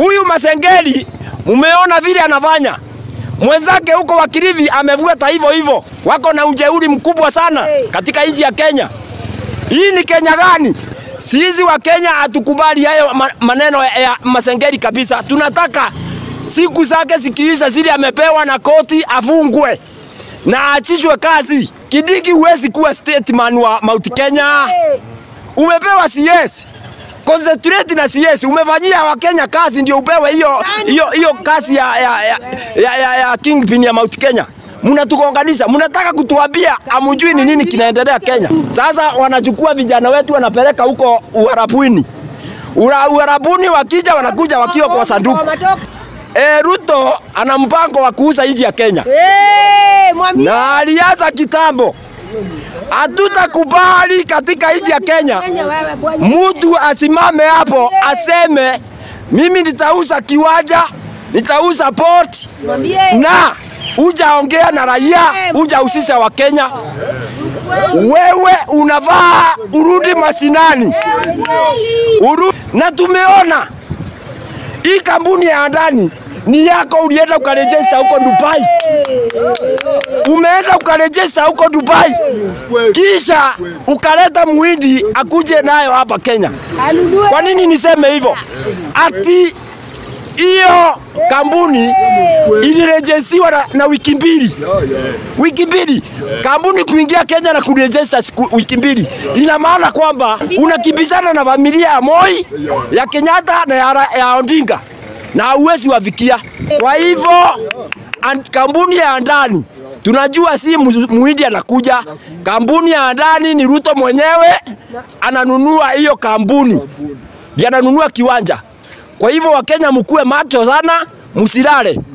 Huyu Masengeli mumeona vile anafanya. Mwenzake huko wa Kilifi amevuta hivyo. Wako na ujeuri mkubwa sana katika nchi ya Kenya. Hii ni Kenya gani? Sisi wa Kenya hatukubali hayo maneno ya Masengeli kabisa. Tunataka siku zake zikiisha zile amepewa na koti afungwe na aachishwe kazi. Kindiki huwezi kuwa statesman wa Mount Kenya. Umepewa CS. Concentrate na CS. Umefanyia wa Kenya kazi ndio upewe hiyo kazi ya Kingpin ya Mount Kenya. Mnatukonganisha, mnataka kutuambia amujui ni nini kinaendelea Kenya. Sasa wanachukua vijana wetu wanapeleka huko Uarabuni. Uarabuni wakija wanakuja wakiwa kwa sanduku. Ruto ana mpango wa kuuza nchi ya Kenya. Na alianza kitambo. Hatutakubali katika nchi ya Kenya mtu asimame hapo aseme mimi nitauza kiwanja, nitauza port na hujaongea na raia, hujahusisha wa Kenya. Wewe unavaa urudi mashinani. Na tumeona hii kampuni ya ndani ni yako, ulienda ukarejesta huko Dubai. Umeenda ukarejesta huko Dubai. Kisha ukaleta Muhindi akuje nayo hapa Kenya. Kwa nini niseme hivyo? Ati hiyo kampuni ilirejestiwa na wiki mbili. Wiki mbili. Kampuni kuingia Kenya na kurejesta wiki mbili. Ina maana kwamba unakimbizana na familia ya Moi, ya Kenyatta na ya Odinga. Na uwezi wafikia. Kwa hivyo kampuni ya ndani tunajua si Muhindi anakuja. Kampuni ya ndani ni Ruto mwenyewe ananunua hiyo kampuni. Ananunua kiwanja. Kwa hivyo Wakenya mkue macho sana, msilale.